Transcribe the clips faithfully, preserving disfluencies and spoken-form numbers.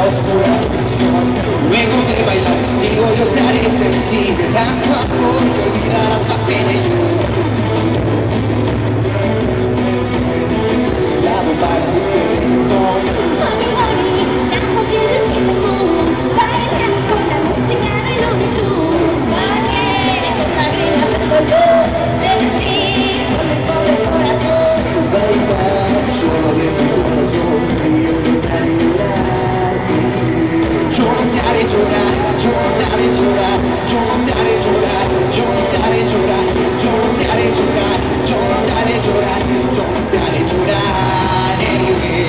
oscura prisión. Luego de bailar contigo yo te haré sentir tanto amor que olvidarás la pena y yo. La bomba en mi espíritu. Money, money, that's what you just hit the moon. Bailemos con la música de Looney Tunes. Bailemos con la vida del dolor de decir con el pobre corazón. Bailar solo de tu corazón y yo te haré llorar. Yo no te haré llorar, yo no te haré llorar, yo no te haré llorar, yo no te haré llorar, yo no te haré llorar, yo no te haré llorar, yo no te haré llorar. Anyway.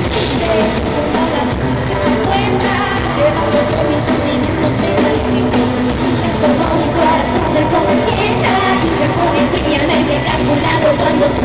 Cuenta de todos mis sentimientos en el tiempo. Es como mi corazón se convienta y se pone fríamente calculado cuando tú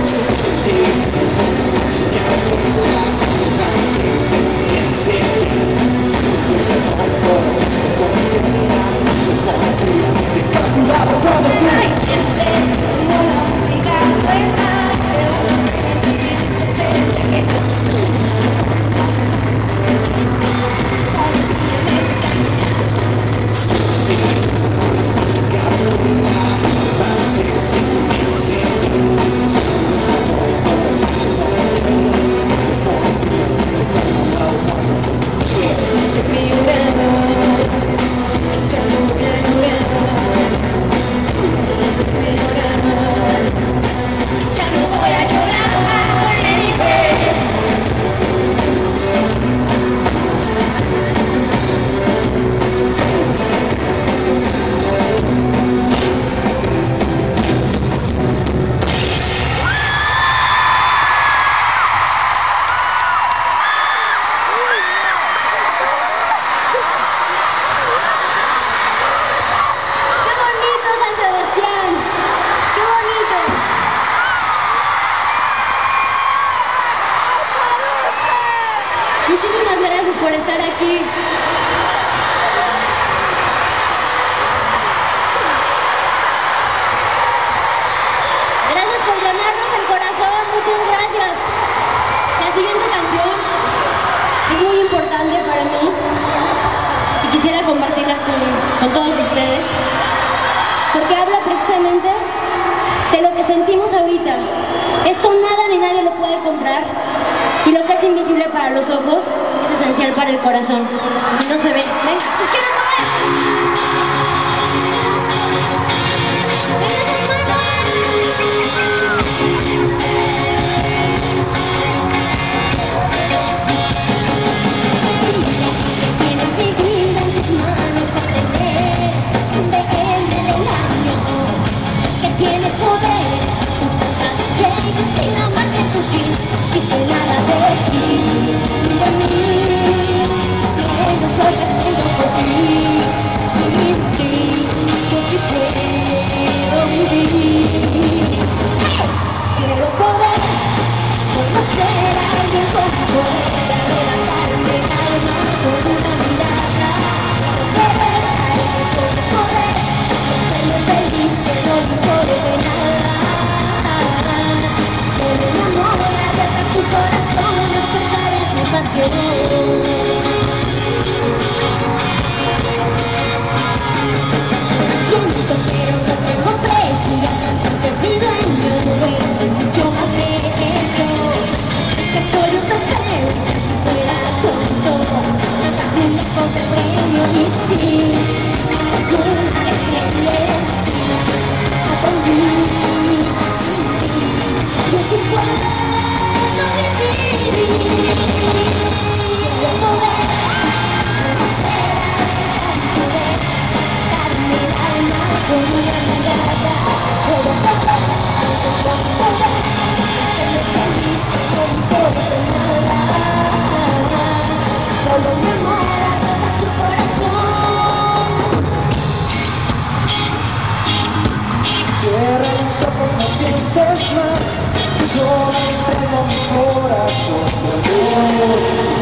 muchísimas gracias por estar aquí. Gracias por llenarnos el corazón, muchas gracias. La siguiente canción es muy importante para mí y quisiera compartirlas con, con todos ustedes porque habla precisamente de lo que sentimos ahorita. Esto nada ni nadie lo puede comprar. Y lo que es invisible para los ojos es esencial para el corazón. Y no se ve. ¿Ven? ¡Es que no lo ves! Tienes mi vida en tus manos, puedes ver dónde viene el engaño. Que tienes poder, tu boca llega sin amarte en tus jeans. Y sin nada de ti, de mí, eso es lo que siento por ti. Sin ti, yo sí puedo vivir. Quiero poder conocer a alguien como tú, levantarme el alma con una mirada. Poder, alguien con poder, hacerme feliz, que no me importe de nada. Se me enamora de tu corazón, despertar es mi pasión. Siento pero no tengo precio, ya te sientes mi dueño, no eres mucho más de eso. Es que soy un trofeo y si así fuera tonto, estás muy lejos del premio y sí, alguna vez aprendí, yo sí puedo. Quiero poder conocer a poder darme el alma con una mirada. Quiero poder, quiero poder hacerme feliz, no me importa nada. Solo me amora toda tu corazón. Cierra los ojos, no pienses más. Solo entrego mi corazón, mi amor.